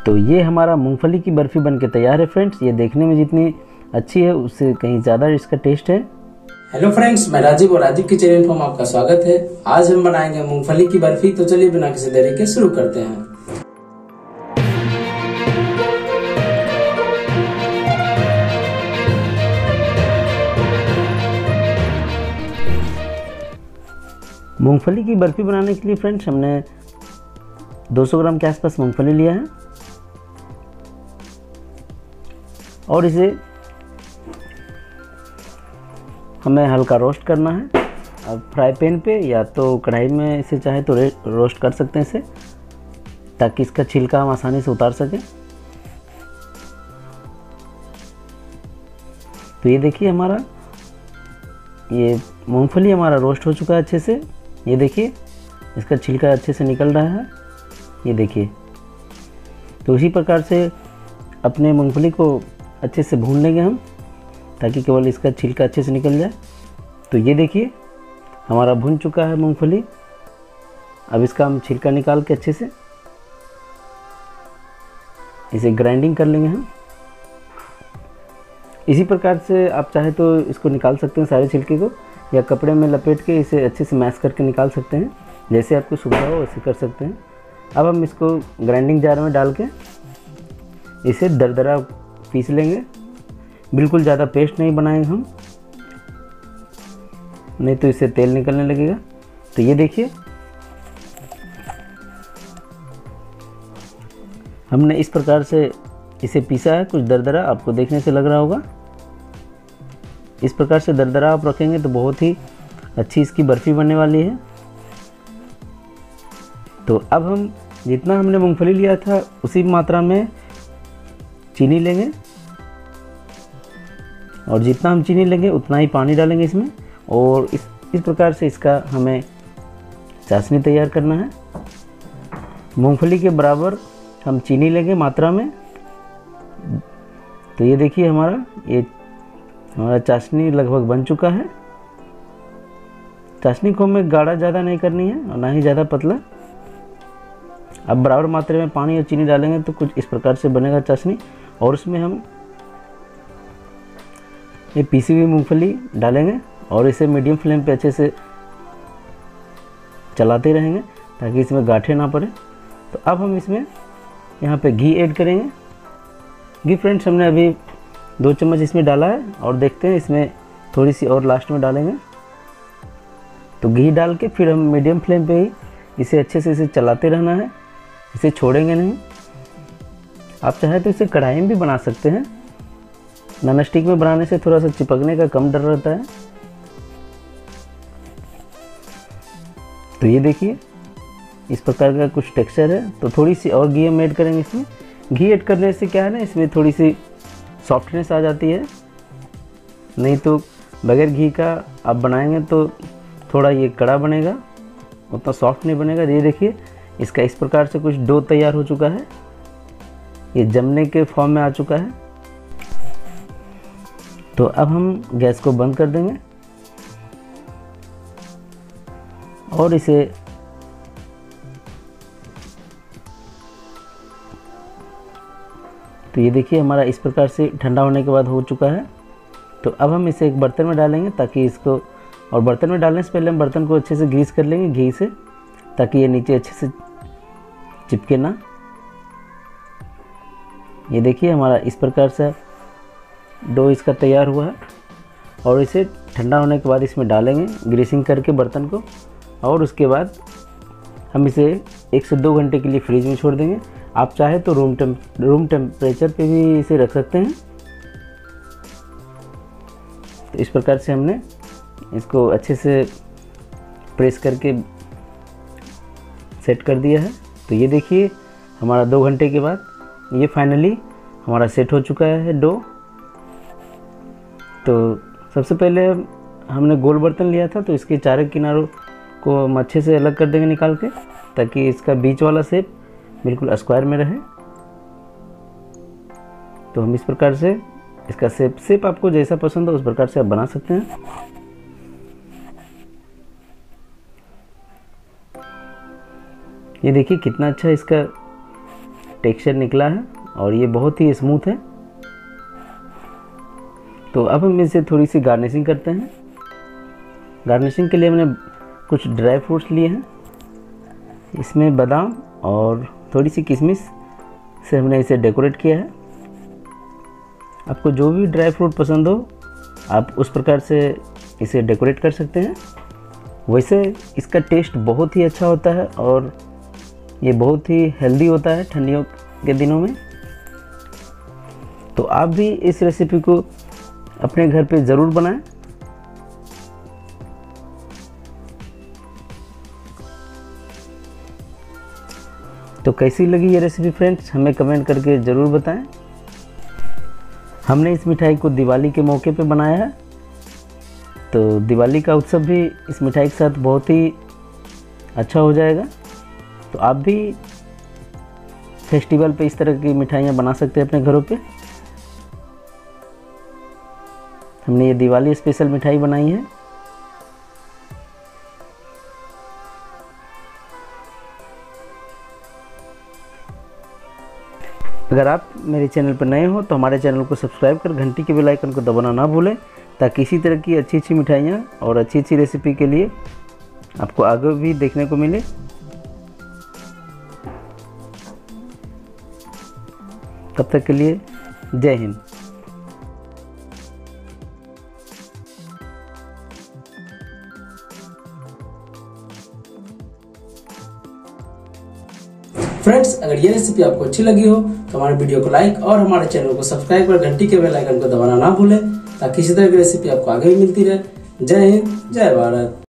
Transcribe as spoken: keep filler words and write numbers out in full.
तो ये हमारा मूंगफली की बर्फ़ी बनके तैयार है फ्रेंड्स। ये देखने में जितनी अच्छी है उससे कहीं ज़्यादा इसका टेस्ट है। हेलो फ्रेंड्स, मैं राजीव और राजीव किचन इन्फो में आपका स्वागत है। आज हम बनाएंगे मूंगफली की बर्फी। तो चलिए बिना किसी देरी के शुरू करते हैं। मूंगफली की बर्फ़ी बनाने के लिए फ्रेंड्स हमने दो सौ ग्राम के आसपास मूंगफली लिया है और इसे हमें हल्का रोस्ट करना है। अब फ्राई पैन पे या तो कढ़ाई में इसे चाहे तो रोस्ट कर सकते हैं इसे, ताकि इसका छिलका हम आसानी से उतार सकें। तो ये देखिए हमारा ये मूंगफली हमारा रोस्ट हो चुका है अच्छे से। ये देखिए इसका छिलका अच्छे से निकल रहा है, ये देखिए। तो इसी प्रकार से अपने मूंगफली को अच्छे से भून लेंगे हम, ताकि केवल इसका छिलका अच्छे से निकल जाए। तो ये देखिए हमारा भुन चुका है मूंगफली। अब इसका हम छिलका निकाल के अच्छे से इसे ग्राइंडिंग कर लेंगे हम। इसी प्रकार से आप चाहे तो इसको निकाल सकते हैं सारे छिलके को, या कपड़े में लपेट के इसे अच्छे से मैश करके निकाल सकते हैं। जैसे आपको सुविधा हो वैसे कर सकते हैं। अब हम इसको ग्राइंडिंग जार में डाल के इसे दरदरा पीस लेंगे। बिल्कुल ज़्यादा पेस्ट नहीं बनाएंगे हम, नहीं तो इससे तेल निकलने लगेगा। तो ये देखिए हमने इस प्रकार से इसे पीसा है, कुछ दरदरा आपको देखने से लग रहा होगा। इस प्रकार से दरदरा आप रखेंगे तो बहुत ही अच्छी इसकी बर्फ़ी बनने वाली है। तो अब हम जितना हमने मूंगफली लिया था उसी मात्रा में चीनी लेंगे, और जितना हम चीनी लेंगे उतना ही पानी डालेंगे इसमें। और इस इस प्रकार से इसका हमें चाशनी तैयार करना है। मूंगफली के बराबर हम चीनी लेंगे मात्रा में। तो ये देखिए हमारा ये हमारा चाशनी लगभग बन चुका है। चाशनी को हमें गाढ़ा ज़्यादा नहीं करनी है और ना ही ज़्यादा पतला। अब बराबर मात्रा में पानी और चीनी डालेंगे तो कुछ इस प्रकार से बनेगा चाशनी। और उसमें हम ये पीसी हुई मूंगफली डालेंगे और इसे मीडियम फ्लेम पे अच्छे से चलाते रहेंगे ताकि इसमें गांठें ना पड़े। तो अब हम इसमें यहाँ पे घी ऐड करेंगे। घी फ्रेंड्स हमने अभी दो चम्मच इसमें डाला है, और देखते हैं इसमें थोड़ी सी और लास्ट में डालेंगे। तो घी डाल के फिर हम मीडियम फ्लेम पे ही इसे अच्छे से इसे चलाते रहना है, इसे छोड़ेंगे नहीं। आप चाहे तो इसे कढ़ाई में भी बना सकते हैं। नॉन स्टिक में बनाने से थोड़ा सा चिपकने का कम डर रहता है। तो ये देखिए इस प्रकार का कुछ टेक्सचर है। तो थोड़ी सी और घी हम ऐड करेंगे इसमें। घी ऐड करने से क्या है ना, इसमें थोड़ी सी सॉफ्टनेस आ जाती है। नहीं तो बगैर घी का आप बनाएंगे तो थोड़ा ये कड़ा बनेगा, उतना सॉफ्ट नहीं बनेगा। ये देखिए इसका इस प्रकार से कुछ डो तैयार हो चुका है, ये जमने के फॉर्म में आ चुका है। तो अब हम गैस को बंद कर देंगे और इसे तो ये देखिए हमारा इस प्रकार से ठंडा होने के बाद हो चुका है। तो अब हम इसे एक बर्तन में डालेंगे ताकि इसको, और बर्तन में डालने से पहले हम बर्तन को अच्छे से ग्रीस कर लेंगे घी से, ताकि ये नीचे अच्छे से चिपके ना। ये देखिए हमारा इस प्रकार से डो इसका तैयार हुआ है। और इसे ठंडा होने के बाद इसमें डालेंगे ग्रीसिंग करके बर्तन को, और उसके बाद हम इसे एक से दो घंटे के लिए फ्रिज में छोड़ देंगे। आप चाहे तो रूम टेम रूम टेम्परेचर पे भी इसे रख सकते हैं। तो इस प्रकार से हमने इसको अच्छे से प्रेस करके सेट कर दिया है। तो ये देखिए हमारा दो घंटे के बाद ये फाइनली हमारा सेट हो चुका है डो। तो सबसे पहले हमने गोल बर्तन लिया था, तो इसके चारों किनारों को हम अच्छे से अलग कर देंगे निकाल के, ताकि इसका बीच वाला शेप बिल्कुल स्क्वायर में रहे। तो हम इस प्रकार से इसका शेप शेप आपको जैसा पसंद हो उस प्रकार से आप बना सकते हैं। ये देखिए कितना अच्छा इसका टेक्सचर निकला है और ये बहुत ही स्मूथ है। तो अब हम इसे थोड़ी सी गार्निशिंग करते हैं। गार्निशिंग के लिए हमने कुछ ड्राई फ्रूट्स लिए हैं, इसमें बादाम और थोड़ी सी किशमिश से हमने इसे डेकोरेट किया है। आपको जो भी ड्राई फ्रूट पसंद हो आप उस प्रकार से इसे डेकोरेट कर सकते हैं। वैसे इसका टेस्ट बहुत ही अच्छा होता है और ये बहुत ही हेल्दी होता है ठंडियों के दिनों में। तो आप भी इस रेसिपी को अपने घर पे ज़रूर बनाएं। तो कैसी लगी ये रेसिपी फ्रेंड्स, हमें कमेंट करके ज़रूर बताएं। हमने इस मिठाई को दिवाली के मौके पे बनाया है, तो दिवाली का उत्सव भी इस मिठाई के साथ बहुत ही अच्छा हो जाएगा। तो आप भी फेस्टिवल पे इस तरह की मिठाइयाँ बना सकते हैं अपने घरों पे। हमने ये दिवाली स्पेशल मिठाई बनाई है। अगर आप मेरे चैनल पर नए हो तो हमारे चैनल को सब्सक्राइब कर घंटी के बेल आइकन को दबाना ना भूलें, ताकि इसी तरह की अच्छी अच्छी मिठाइयाँ और अच्छी अच्छी रेसिपी के लिए आपको आगे भी देखने को मिले। तब तक के लिए जय हिंद। फ्रेंड्स, अगर ये रेसिपी आपको अच्छी लगी हो तो हमारे वीडियो को लाइक और हमारे चैनल को सब्सक्राइब कर घंटी के बेल आइकन को दबाना ना भूलें, ताकि इसी तरह की रेसिपी आपको आगे भी मिलती रहे। जय हिंद, जय भारत।